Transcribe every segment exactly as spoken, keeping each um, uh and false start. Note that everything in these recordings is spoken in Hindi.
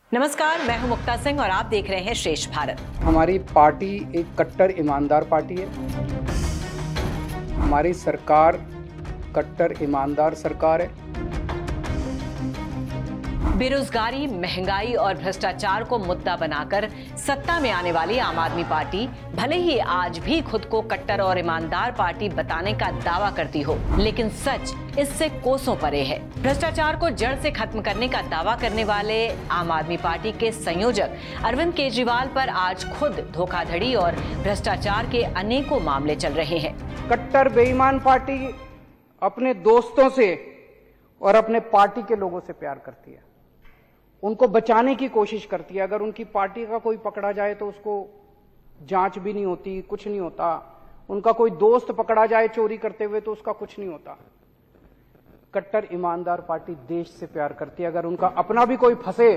नमस्कार, मैं हूं मुक्ता सिंह और आप देख रहे हैं श्रेष्ठ भारत। हमारी पार्टी एक कट्टर ईमानदार पार्टी है। हमारी सरकार कट्टर ईमानदार सरकार है। बेरोजगारी, महंगाई और भ्रष्टाचार को मुद्दा बनाकर सत्ता में आने वाली आम आदमी पार्टी भले ही आज भी खुद को कट्टर और ईमानदार पार्टी बताने का दावा करती हो, लेकिन सच इससे कोसों परे है। भ्रष्टाचार को जड़ से खत्म करने का दावा करने वाले आम आदमी पार्टी के संयोजक अरविंद केजरीवाल पर आज खुद धोखाधड़ी और भ्रष्टाचार के अनेकों मामले चल रहे हैं। कट्टर बेईमान पार्टी अपने दोस्तों से और अपने पार्टी के लोगों से प्यार करती है, उनको बचाने की कोशिश करती है। अगर उनकी पार्टी का कोई पकड़ा जाए तो उसको जांच भी नहीं होती, कुछ नहीं होता। उनका कोई दोस्त पकड़ा जाए चोरी करते हुए तो उसका कुछ नहीं होता। कट्टर ईमानदार पार्टी देश से प्यार करती है। अगर उनका अपना भी कोई फंसे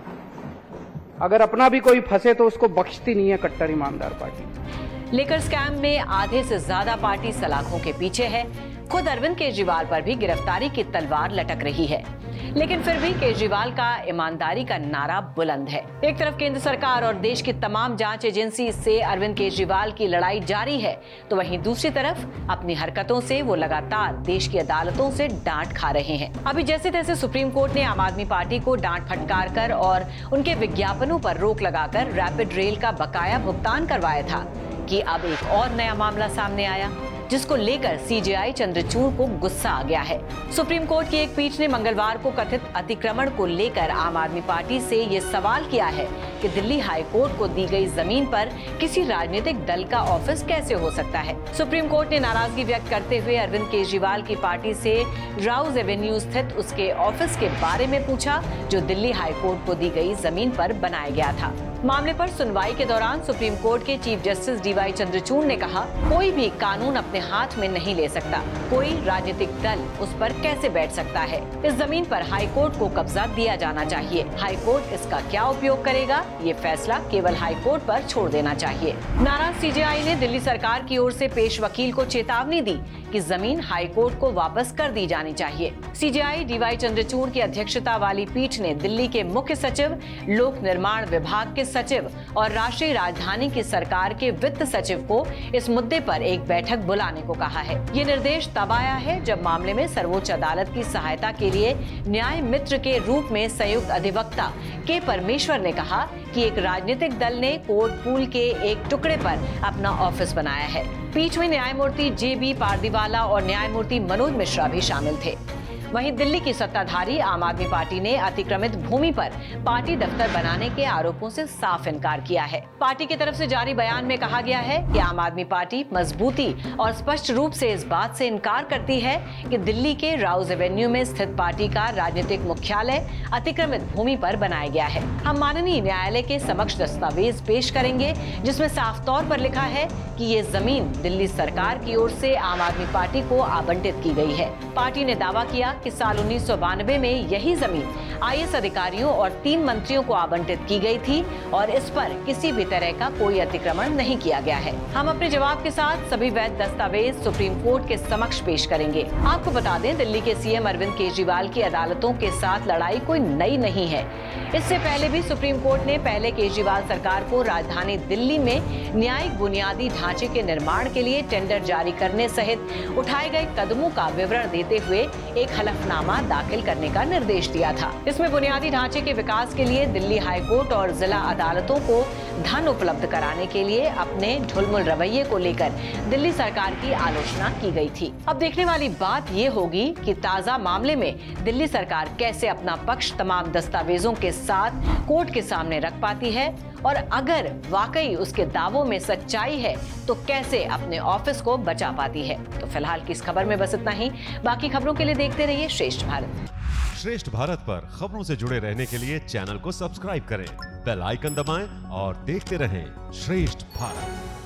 अगर अपना भी कोई फंसे तो उसको बख्शती नहीं है कट्टर ईमानदार पार्टी। लेकर स्कैम में आधे से ज्यादा पार्टी सलाखों के पीछे है। खुद अरविंद केजरीवाल पर भी गिरफ्तारी की तलवार लटक रही है, लेकिन फिर भी केजरीवाल का ईमानदारी का नारा बुलंद है। एक तरफ केंद्र सरकार और देश की तमाम जांच एजेंसी से अरविंद केजरीवाल की लड़ाई जारी है, तो वहीं दूसरी तरफ अपनी हरकतों से वो लगातार देश की अदालतों से डांट खा रहे हैं। अभी जैसे तैसे सुप्रीम कोर्ट ने आम आदमी पार्टी को डांट फटकार कर और उनके विज्ञापनों पर रोक लगाकर रैपिड रेल का बकाया भुगतान करवाया था कि अब एक और नया मामला सामने आया, जिसको लेकर सीजेआई चंद्रचूड़ को गुस्सा आ गया है। सुप्रीम कोर्ट की एक पीठ ने मंगलवार को कथित अतिक्रमण को लेकर आम आदमी पार्टी से ये सवाल किया है कि दिल्ली हाई कोर्ट को दी गई जमीन पर किसी राजनीतिक दल का ऑफिस कैसे हो सकता है। सुप्रीम कोर्ट ने नाराजगी व्यक्त करते हुए अरविंद केजरीवाल की पार्टी से राउज एवेन्यू स्थित उसके ऑफिस के बारे में पूछा, जो दिल्ली हाई कोर्ट को दी गई जमीन पर बनाया गया था। मामले पर सुनवाई के दौरान सुप्रीम कोर्ट के चीफ जस्टिस डीवाई चंद्रचूड़ ने कहा, कोई भी कानून अपने हाथ में नहीं ले सकता, कोई राजनीतिक दल उस पर कैसे बैठ सकता है। इस जमीन पर हाई कोर्ट को कब्जा दिया जाना चाहिए। हाई कोर्ट इसका क्या उपयोग करेगा, ये फैसला केवल हाई कोर्ट पर छोड़ देना चाहिए। नाराज सीजेआई ने दिल्ली सरकार की ओर से पेश वकील को चेतावनी दी कि जमीन हाई कोर्ट को वापस कर दी जानी चाहिए। सीजेआई डीवाई चंद्रचूड़ की अध्यक्षता वाली पीठ ने दिल्ली के मुख्य सचिव, लोक निर्माण विभाग के सचिव और राष्ट्रीय राजधानी की सरकार के वित्त सचिव को इस मुद्दे पर एक बैठक बुलाने को कहा है। ये निर्देश तब आया है जब मामले में सर्वोच्च अदालत की सहायता के लिए न्याय मित्र के रूप में संयुक्त अधिवक्ता के परमेश्वर ने कहा कि एक राजनीतिक दल ने कोर्ट पूल के एक टुकड़े पर अपना ऑफिस बनाया है। पीठ में न्यायमूर्ति जे बी पारदीवाला और न्यायमूर्ति मनोज मिश्रा भी शामिल थे। वहीं दिल्ली की सत्ताधारी आम आदमी पार्टी ने अतिक्रमित भूमि पर पार्टी दफ्तर बनाने के आरोपों से साफ इनकार किया है। पार्टी की तरफ से जारी बयान में कहा गया है कि आम आदमी पार्टी मजबूती और स्पष्ट रूप से इस बात से इनकार करती है कि दिल्ली के राउज एवेन्यू में स्थित पार्टी का राजनीतिक मुख्यालय अतिक्रमित भूमि पर बनाया गया है। हम माननीय न्यायालय के समक्ष दस्तावेज पेश करेंगे, जिसमें साफ तौर पर लिखा है कि ये जमीन दिल्ली सरकार की ओर से आम आदमी पार्टी को आवंटित की गई है। पार्टी ने दावा किया कि साल उन्नीस सौ बानवे में यही जमीन आईएएस अधिकारियों और तीन मंत्रियों को आवंटित की गई थी और इस पर किसी भी तरह का कोई अतिक्रमण नहीं किया गया है। हम अपने जवाब के साथ सभी वैध दस्तावेज सुप्रीम कोर्ट के समक्ष पेश करेंगे। आपको बता दें, दिल्ली के सीएम अरविंद केजरीवाल की अदालतों के साथ लड़ाई कोई नई नहीं है। इससे पहले भी सुप्रीम कोर्ट ने पहले केजरीवाल सरकार को राजधानी दिल्ली में न्यायिक बुनियादी ढांचे के निर्माण के लिए टेंडर जारी करने सहित उठाए गए कदमों का विवरण देते हुए एक हलफनामा दाखिल करने का निर्देश दिया था। इसमें बुनियादी ढांचे के विकास के लिए दिल्ली हाईकोर्ट और जिला अदालतों को धन उपलब्ध कराने के लिए अपने ढुलमुल रवैये को लेकर दिल्ली सरकार की आलोचना की गई थी। अब देखने वाली बात ये होगी कि ताजा मामले में दिल्ली सरकार कैसे अपना पक्ष तमाम दस्तावेजों के साथ कोर्ट के सामने रख पाती है और अगर वाकई उसके दावों में सच्चाई है तो कैसे अपने ऑफिस को बचा पाती है। तो फिलहाल की इस खबर में बस इतना ही। बाकी खबरों के लिए देखते रहिए श्रेष्ठ भारत। श्रेष्ठ भारत पर खबरों से जुड़े रहने के लिए चैनल को सब्सक्राइब करें, बेल आइकन दबाएं और देखते रहें श्रेष्ठ भारत।